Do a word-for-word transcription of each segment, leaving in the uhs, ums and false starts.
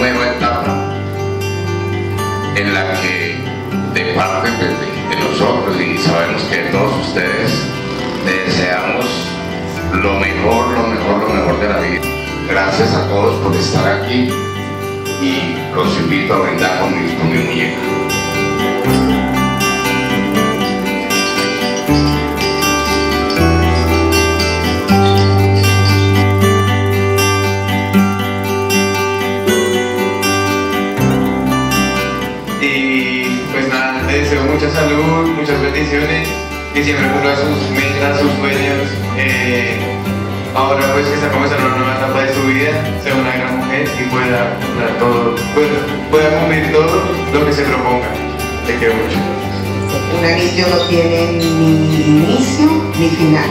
nueva etapa en la que de parte pues, de, de nosotros y sabemos que de todos ustedes les deseamos lo mejor, lo mejor, lo mejor de la vida. Gracias a todos por estar aquí y los invito a brindar con mi, con mi muñeca. Y pues nada, les deseo mucha salud, muchas bendiciones, que siempre cumpla sus metas, sus sueños. Eh, ahora pues que está comenzando una nueva etapa de su vida, sea una gran mujer y pueda cumplir todo, pueda, pueda cumplir todo lo que se proponga. Te quiero mucho. Un anillo no tiene ni inicio ni final.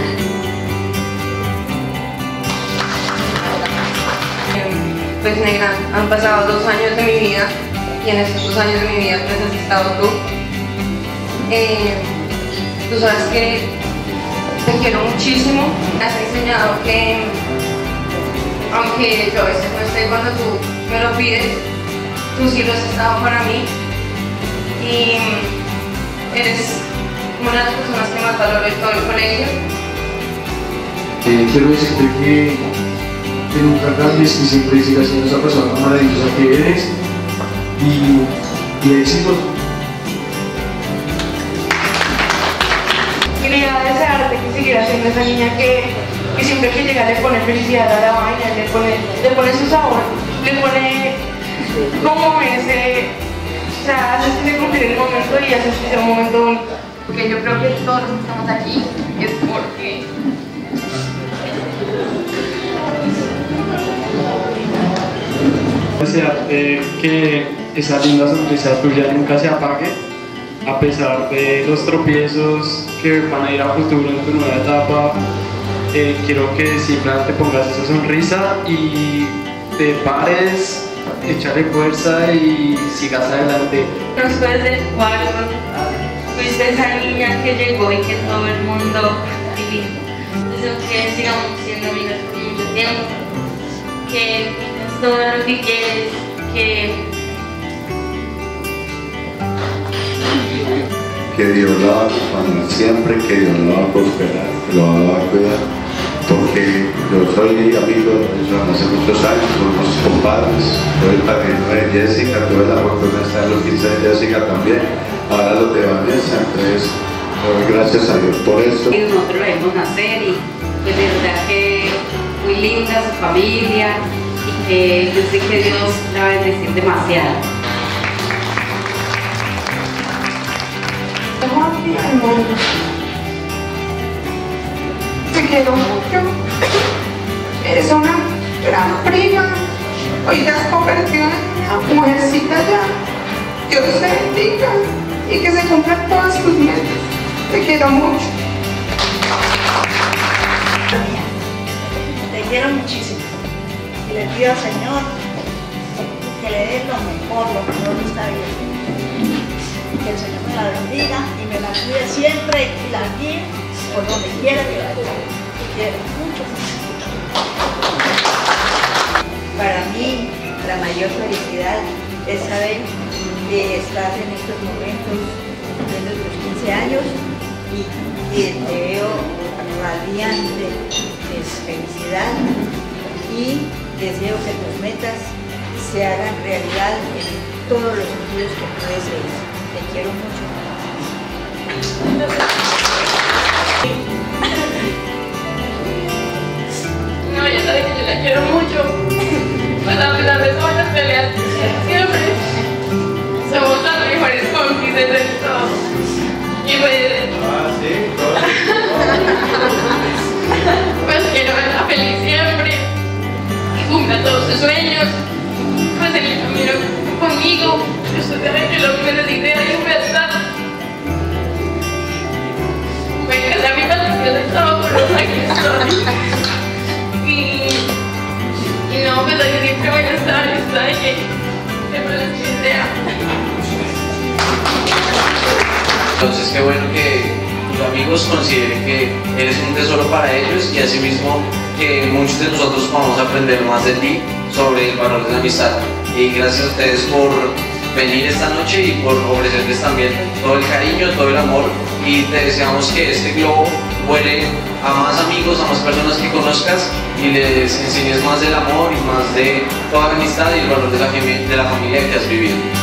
Pues negra, han pasado dos años de mi vida y en estos dos años de mi vida pues has estado tú. Eh, tú sabes que te quiero muchísimo, me has enseñado que aunque yo a veces no esté cuando tú me lo pides, tú sí lo has estado para mí y eres una de las personas que más valoro en todo el colegio. Eh, quiero decirte que, que nunca cambies, que siempre sigas siendo esa persona maravillosa que eres y, y éxitos. Quería desearte que siguieras siendo esa niña que, que siempre que llega le pone felicidad a la vaina, le pone, le pone su sabor, le pone como ese, o sea, haces que se cumplir el momento y haces que sea un momento bonito. Porque yo creo que todos los que estamos aquí es porque Desearte que esa linda sonrisa tuya nunca se apague, a pesar de los tropiezos que van a ir a futuro en tu nueva etapa. Eh, quiero que simplemente pongas esa sonrisa y te pares, echarle fuerza y sigas adelante. Después del cuarto, fuiste esa niña que llegó y que todo el mundo vivió. Deseo que sigamos siendo amigas por mucho tiempo, que es todo lo que quieres, que que Dios la va a acompañar siempre, que Dios la va a prosperar, que lo va a cuidar, porque yo soy amigo de Nelson hace muchos años, somos compadres, soy el padrino de Jessica, tuve la oportunidad de estar en los quince de Jessica también, ahora los de Vanessa, entonces doy gracias a Dios por eso. y nosotros lo vemos nacer y pues de verdad que muy linda su familia y que yo sé que Dios la va a bendecir demasiado. Te quiero mucho, eres una gran prima, hoy te has convertido en una mujercita ya. Dios te bendiga y que se cumplan todas tus metas. Te quiero mucho. Te quiero muchísimo y le pido al Señor que le dé lo mejor, lo mejor de esta vida. Que el Señor me la bendiga y me la cuide siempre y la guíe por donde quiera que vaya. Te quiero mucho. Para mí, la mayor felicidad es saber que estás en estos momentos cumpliendo tus quince años y que te veo radiante de felicidad y deseo que tus metas se hagan realidad en todos los sentidos que tú desees. Te quiero mucho. no, ella sabe que yo la quiero mucho. Pues a pesar de todas las peleas siempre somos las mejores cómplices de todo. Y pues, Ah, sí, todo. pues quiero verla feliz siempre, que cumpla todos sus sueños, pues en el camino conmigo. Yo soy de que lo que me necesite ahí voy a estar. Me casé a mi relación de todo, pero aquí estoy. Y, y no, pues ahí siempre voy a estar, está de que siempre lo que sea. Entonces qué bueno que tus amigos consideren que eres un tesoro para ellos y asimismo que muchos de nosotros vamos a aprender más de ti sobre el valor de la amistad. y gracias a ustedes por venir esta noche y por ofrecerles también todo el cariño, todo el amor, y te deseamos que este globo vuele a más amigos, a más personas que conozcas y les enseñes más del amor y más de toda la amistad y el valor de la, de la familia que has vivido.